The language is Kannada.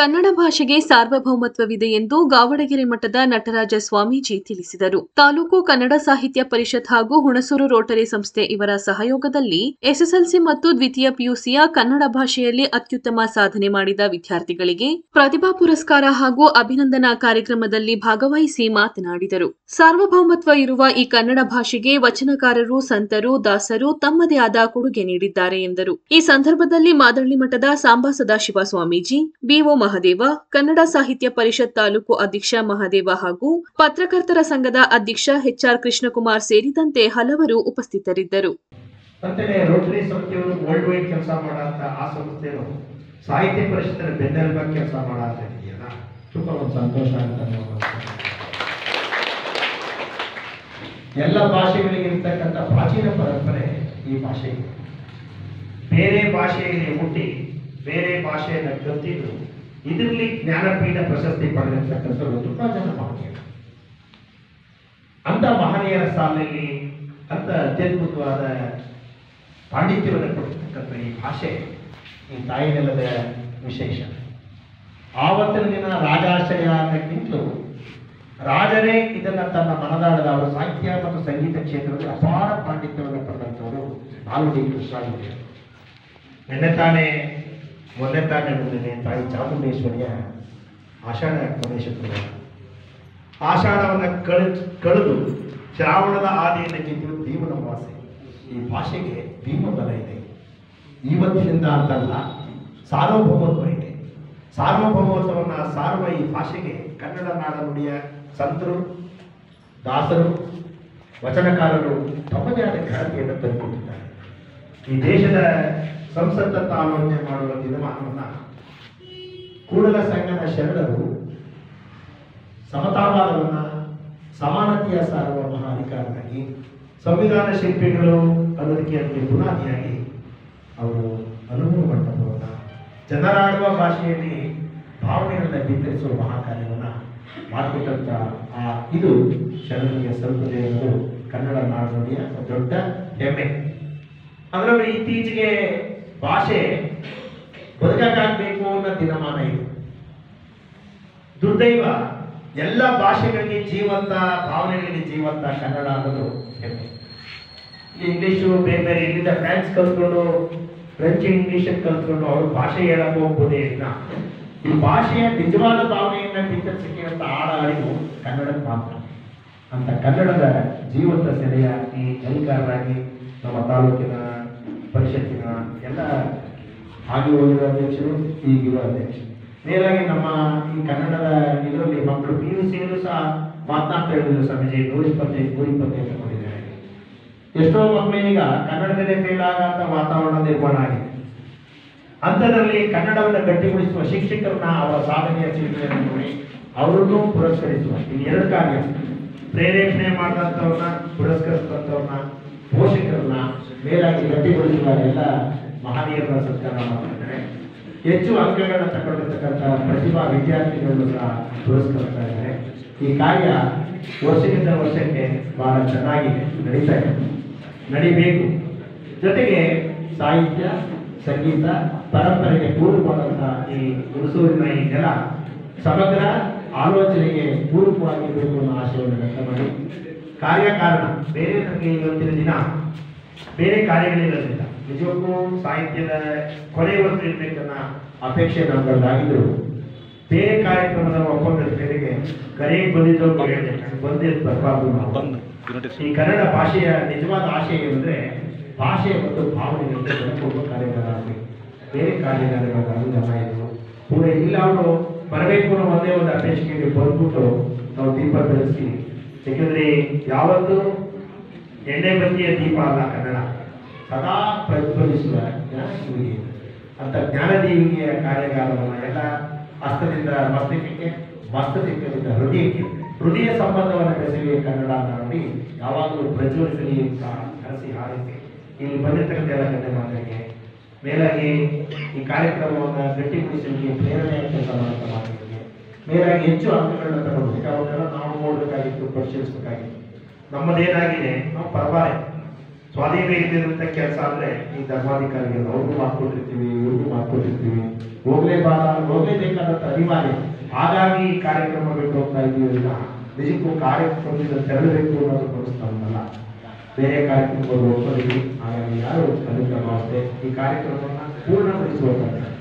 ಕನ್ನಡ ಭಾಷೆಗೆ ಸಾರ್ವಭೌಮತ್ವವಿದೆ ಎಂದು ಗಾವಡಗೆರೆ ಮಠದ ನಟರಾಜ ಸ್ವಾಮೀಜಿ ತಿಳಿಸಿದರು. ತಾಲೂಕು ಕನ್ನಡ ಸಾಹಿತ್ಯ ಪರಿಷತ್ ಹಾಗೂ ಹುಣಸೂರು ರೋಟರಿ ಸಂಸ್ಥೆ ಇವರ ಸಹಯೋಗದಲ್ಲಿ ಎಸ್ಎಸ್ಎಲ್ಸಿ ಮತ್ತು ದ್ವಿತೀಯ ಪಿಯುಸಿಯ ಕನ್ನಡ ಭಾಷೆಯಲ್ಲಿ ಅತ್ಯುತ್ತಮ ಸಾಧನೆ ಮಾಡಿದ ವಿದ್ಯಾರ್ಥಿಗಳಿಗೆ ಪ್ರತಿಭಾ ಪುರಸ್ಕಾರ ಹಾಗೂ ಅಭಿನಂದನಾ ಕಾರ್ಯಕ್ರಮದಲ್ಲಿ ಭಾಗವಹಿಸಿ ಮಾತನಾಡಿದರು. ಸಾರ್ವಭೌಮತ್ವ ಇರುವ ಈ ಕನ್ನಡ ಭಾಷೆಗೆ ವಚನಕಾರರು, ಸಂತರು, ದಾಸರು ತಮ್ಮದೇ ಆದ ಕೊಡುಗೆ ನೀಡಿದ್ದಾರೆ ಎಂದರು. ಈ ಸಂದರ್ಭದಲ್ಲಿ ಮಾದಳ್ಳಿ ಮಠದ ಸಾಂಬಾ ಸದಾಶಿವ ಸ್ವಾಮೀಜಿ, ಬಿಒ ಮಹದೇವ, ಕನ್ನಡ ಸಾಹಿತ್ಯ ಪರಿಷತ್ ತಾಲೂಕು ಅಧ್ಯಕ್ಷ ಮಹದೇವ ಹಾಗೂ ಪತ್ರಕರ್ತರ ಸಂಘದ ಅಧ್ಯಕ್ಷ ಎಚ್ಆರ್ ಕೃಷ್ಣಕುಮಾರ್ ಸೇರಿದಂತೆ ಹಲವರು ಉಪಸ್ಥಿತರಿದ್ದರು. ರೋಟರಿ ಸಂಸ್ಥೆಯವರು ವರ್ಲ್ಡ್ ವೈಡ್ ಕೆಲಸ ಮಾಡಂತ ಆ ಸಂಸ್ಥೆಯು ಸಾಹಿತ್ಯ ಪರಿಷತ್ತಿನ ಬೆನ್ನೆಲುಬಾಗಿ ಕೆಲಸ ಮಾಡಂತ ಇದೆಯಲ್ಲ, ತುಂಬಾ ಒಂದು ಸಂತೋಷ ಅಂತ. ಎಲ್ಲ ಭಾಷೆಗಳಿಗೆ ಇರ್ತಕ್ಕಂಥ ಪ್ರಾಚೀನ ಪರಂಪರೆ ಈ ಭಾಷೆಗೆ. ಬೇರೆ ಭಾಷೆಯಲ್ಲಿ ಹುಟ್ಟಿ ಬೇರೆ ಭಾಷೆಯನ್ನು ಕಲಿತಿದ್ದು ಇದರಲ್ಲಿ ಜ್ಞಾನಪೀಠ ಪ್ರಶಸ್ತಿ ಪಡೆದಿರ್ತಕ್ಕಂಥವ್ರು ತುಂಬಾ ಜನ ಮಹನೀಯರು. ಅಂತ ಮಹನೀಯರ ಸಾಲಿನಲ್ಲಿ ಅಂತ ಅತ್ಯದ್ಭುತವಾದ ಪಾಂಡಿತ್ಯವನ್ನು ಕೊಡ್ತಕ್ಕಂಥ ಈ ಭಾಷೆ ಈ ತಾಯಿ ನೆಲದ ವಿಶೇಷ. ಆವತ್ತಿನ ದಿನ ರಾಜಾಶ್ರಯ ಅನ್ನಕ್ಕಿಂತಲೂ ರಾಜರೇ ಇದನ್ನ ತನ್ನ ಮನದಾಳದ ಅವರು ಸಾಹಿತ್ಯ ಮತ್ತು ಸಂಗೀತ ಕ್ಷೇತ್ರದಲ್ಲಿ ಅಪಾರ ಪಾಂಡಿತ್ಯವನ್ನು ಪಡೆದಂಥವರು ನಾಲ್ವಡಿ ಕೃಷ್ಣಾಚಾರ್ಯರು. ಮೊನ್ನೆ ತಾನೇ ಬಂದಿದೆ ತಾಯಿ ಚಾಮುಂಡೇಶ್ವರಿಯ ಆಷಾಢ ಕೊನೆ ಶುಕ್ರವಾರ. ಆಷಾಢವನ್ನು ಕಳೆದು ಶ್ರಾವಣದ ಆದಿಯನ್ನು ಗೆದ್ದು ಭೀಮನ ವಾಸೆ. ಈ ಭಾಷೆಗೆ ಭೀಮ ಬಲ ಇದೆ. ಇವತ್ತಿನಿಂದ ಅಂತಲ್ಲ, ಸಾರ್ವಭೌಮತ್ವ ಇದೆ. ಸಾರ್ವಭೌಮತ್ವವನ್ನು ಸಾರುವ ಈ ಭಾಷೆಗೆ ಕನ್ನಡ ನಾಡನುಡಿಯ ಸಂತರು, ದಾಸರು, ವಚನಕಾರರು ತಮ್ಮದೇ ಆದ ಘನತೆಯನ್ನು ತಂದುಕೊಟ್ಟಿದ್ದಾರೆ. ಈ ದೇಶದ ಸಂಸತ್ತ ಆಲೋಚನೆ ಮಾಡುವ ದಿನಮಾನವನ್ನು ಕೂಡಲ ಸಂಗಮ ಶರಣರು ಸಮತಾವಾದವನ್ನು, ಸಮಾನತೆಯ ಸಾರುವ ಮಹಾಧಿಕಾರನಾಗಿ, ಸಂವಿಧಾನ ಶಿಲ್ಪಿಗಳು ಅನ್ನೋದಕ್ಕೆ ಅದಕ್ಕೆ ಬುನಾದಿಯಾಗಿ ಅವರು ಅನುಭವ ಮಂಟಪವನ್ನು, ಜನರಾಡುವ ಭಾಷೆಯಲ್ಲಿ ಭಾವನೆಗಳನ್ನ ಬಿತ್ತರಿಸುವ ಮಹಾಕಾರ್ಯವನ್ನು ಮಾಡಿಕೊಟ್ಟಂತ ಇದು ಶರಣರಿಗೆ ಸಲ್ಲುತ್ತದೆ ಎಂದು ಕನ್ನಡ ನಾಡುನುಡಿಯ ದೊಡ್ಡ ಹೆಮ್ಮೆ. ಅದರಲ್ಲಿ ಇತ್ತೀಚೆಗೆ ಭಾಷೆ ಬದುಕಾಗಬೇಕು ಅನ್ನೋ ದಿನಮಾನ ಇದೆ. ದುರ್ದೈವ ಎಲ್ಲ ಭಾಷೆಗಳಿಗೆ ಜೀವಂತ, ಭಾವನೆಗಳಿಗೆ ಜೀವಂತ ಕನ್ನಡ ಅನ್ನೋದು ಹೆಮ್ಮೆ. ಇಂಗ್ಲೀಷು ಬೇರೆ ಬೇರೆ ಇಲ್ಲಿಂದ ಫ್ರಾನ್ಸ್ ಕಲ್ತ್ಕೊಂಡು ಫ್ರೆಂಚ್ ಇಂಗ್ಲೀಷ್ ಕಲ್ತ್ಕೊಂಡು ಅವರು ಭಾಷೆ ಹೇಳಕ್ಕೆ ಹೋಗ್ಬೋದೇ ಇಲ್ಲ. ಈ ಭಾಷೆಯ ನಿಜವಾದ ಭಾವನೆಯನ್ನ ಬಿತ್ತರಿಸಿಕೆ ಅಂತ ಆಡಿದು ಕನ್ನಡಕ್ಕೆ ಮಾತ್ರ. ಅಂತ ಕನ್ನಡದ ಜೀವಂತ ಸೆಲೆಯ ಈ ಅಧಿಕಾರರಾಗಿ ನಮ್ಮ ತಾಲೂಕಿನ ಪರಿಷತ್ತಿನ ಎಲ್ಲ ಆಗಿ ಹೋಗಿರೋ ಅಧ್ಯಕ್ಷರು, ಈಗಿರೋ ಅಧ್ಯಕ್ಷರು, ಮೇಲಾಗಿ ನಮ್ಮ ಈ ಕನ್ನಡದ ಇದರಲ್ಲಿ ಮಕ್ಕಳು PUCಯಲ್ಲೂ ಸಹ ಮಾತನಾಡ್ತಾ ಇರೋದು ಸ್ವಾಮೀಜಿ 125 ತಗೊಂಡಿದ್ದಾರೆ. ಎಷ್ಟೋ ಮಕ್ಕಳು ಈಗ ಕನ್ನಡದಲ್ಲೇ ಫೇಲ್ ಆಗಂತ ವಾತಾವರಣ ನಿರ್ಮಾಣ ಆಗಿದೆ. ಅಂಥದ್ರಲ್ಲಿ ಕನ್ನಡವನ್ನು ಗಟ್ಟಿಗೊಳಿಸುವ ಶಿಕ್ಷಕರನ್ನ ಅವರ ಸಾಧನೆಯ ಚಿಂತನೆಯನ್ನು ನೋಡಿ ಅವರನ್ನು ಪುರಸ್ಕರಿಸುವ ಈ ಎರಡು ಕಾರ್ಯ, ಪ್ರೇರೇಪಣೆ ಮಾಡಿದಂಥವ್ರನ್ನ ಪುರಸ್ಕರಿಸಿದಂಥವ್ರನ್ನ, ಪೋಷಕರನ್ನ ಮೇಲಾಗಿ ಗಟ್ಟಿಗೊಳಿಸುವ ಎಲ್ಲ ಮಹನೀಯರನ್ನ ಸತ್ಕಾರ ಮಾಡ್ತಿದ್ದಾರೆ. ಹೆಚ್ಚು ಅಂಕಗಳನ್ನು ತಗೊಂಡಿರ್ತಕ್ಕಂಥ ಪ್ರತಿಭಾ ವಿದ್ಯಾರ್ಥಿಗಳನ್ನು ಸಹ ಪುರಸ್ಕರಿಸ್ತಾ ಇದ್ದಾರೆ. ಈ ಕಾರ್ಯ ವರ್ಷದಿಂದ ವರ್ಷಕ್ಕೆ ಬಹಳ ಚೆನ್ನಾಗಿ ನಡೀತಾ ಇದೆ, ನಡಿಬೇಕು. ಜೊತೆಗೆ ಸಾಹಿತ್ಯ, ಸಂಗೀತ ಪರಂಪರೆಗೆ ಪೂರಕವಾದಂತಹ ಈ ಹುಣಸೂರಿನ ಈ ನೆಲ ಸಮಗ್ರ ಆಲೋಚನೆಗೆ ಪೂರಕವಾಗಿರಬೇಕು ಅನ್ನೋ ಆಶಯವನ್ನು ವ್ಯಕ್ತ ಮಾಡಿ ಕಾರ್ಯಕಾರಣ ಬೇರೆ ನಮಗೆ ಇವತ್ತಿನ ದಿನ ಬೇರೆ ಕಾರ್ಯಗಳಿರೋದಿಲ್ಲ. ನಿಜಕ್ಕೂ ಸಾಹಿತ್ಯದ ಕೊನೆಯವರೆಗೂ ಇರಬೇಕನ್ನ ಅಪೇಕ್ಷೆ ನಮ್ಮದಾಗಿದ್ರು ಬೇರೆ ಕಾರ್ಯಕ್ರಮದ ಒಪ್ಪಂದದ ಮೇರೆಗೆ ಕರೆಗೆ ಬಂದಿದ್ದು ಬರಬಾರ್ದು. ಈ ಕನ್ನಡ ಭಾಷೆಯ ನಿಜವಾದ ಆಶಯ ಏನಂದ್ರೆ ಭಾಷೆಯ ಮತ್ತು ಭಾವನೆಗಳಿಗೆ ಬೆಳಕೊಡುವ ಕಾರ್ಯಗಳಾಗಬೇಕು. ಬೇರೆ ಕಾರ್ಯಗಾರಗಳಾಗಲು ಜನ ಇದ್ರು ಕೂಡ ಇಲ್ಲ, ಅವರು ಬರಬೇಕು ಅನ್ನೋ ಒಂದೇ ಒಂದು ಅಪೇಕ್ಷೆಗೆ ಬಂದ್ಬಿಟ್ಟು ನಾವು ದೀಪ ಬೆಳೆಸಿ. ಯಾಕಂದ್ರೆ ಯಾವತ್ತೂ ಎಣ್ಣೆ ಬತ್ತಿಯ ದೀಪ ಅಲ್ಲ ಕನ್ನಡ, ಸದಾ ಪ್ರಜ್ವಲಿಸುವ ಜ್ಞಾನದೀವಿಗೆ ಅಂತ ಜ್ಞಾನದೀವಿಗೆಯ ಕಾರ್ಯಗಾರವನ್ನು ಎಲ್ಲ ಹಸ್ತದಿಂದ ಮಸ್ತಕಕ್ಕೆ, ಮಸ್ತಕದಿಂದ ಹೃದಯ ಸಂಬಂಧವನ್ನು ಬೆಸೆಯುವ ಕನ್ನಡ ನೋಡಿ ಯಾವಾಗಲೂ ಪ್ರಜ್ವಲಿಸಲಿ ಅಂತ ಕನಸಿ ಹಾರೈಸಿ ಇಲ್ಲಿ ಬಂದಿರ್ತಕ್ಕಂಥ ಎಲ್ಲ ಗಣ್ಯಮಾನ್ಯರಿಗೆ ಮೇಲಾಗಿ ಈ ಕಾರ್ಯಕ್ರಮವನ್ನು ಗಟ್ಟಿಗೊಳಿಸಲಿಕ್ಕೆ ಪ್ರೇರಣೆಯ ಕೆಲಸ ಮಾಡುವಂಥ ಮಾತುಗಳಿಗೆ ಮೇಲಾಗಿ ಹೆಚ್ಚು ಅಂಕಗಳನ್ನು ತಗೊಳ್ಬೇಕು. ಅವನ್ನೆಲ್ಲ ನಾವು ನೋಡಬೇಕಾಗಿತ್ತು, ಪರಿಶೀಲಿಸಬೇಕಾಗಿತ್ತು. ನಮ್ಮದೇನಾಗಿದೆ, ನಾವು ಪರಬಾರೆ ಸ್ವಾಧೀನ ಇಲ್ಲಿರುವಂತ ಕೆಲಸ ಅಂದ್ರೆ ಈ ಧರ್ಮಾಧಿಕಾರಿಗಳು ಅವ್ರಿಗೂ ಮಾಡ್ಕೊಟ್ಟಿರ್ತೀವಿ, ಇವ್ರಿಗೂ ಮಾಡ್ಕೊಟ್ಟಿರ್ತೀವಿ, ಹೋಗ್ಲೇಬೇಕಾದಂತ ಅನಿವಾರ್ಯ. ಹಾಗಾಗಿ ಈ ಕಾರ್ಯಕ್ರಮಗಳು ಹೋಗ್ತಾ ಇದ್ದೀವಿ. ನಿಜಕ್ಕೂ ಕಾರ್ಯಕ್ರಮದಿಂದ ತೆರಳಬೇಕು ಅನ್ನೋದು ಪ್ರಸ್ತಾವನಲ್ಲ, ಬೇರೆ ಕಾರ್ಯಕ್ರಮಗಳು ಹೋಗ್ತಾ ಇದ್ದೀವಿ. ಹಾಗಾಗಿ ಯಾರು ಅದಕ್ಕೆ ಭಾವಿಸಿದೆ ಈ ಕಾರ್ಯಕ್ರಮವನ್ನು ಪೂರ್ಣಗೊಳಿಸುವ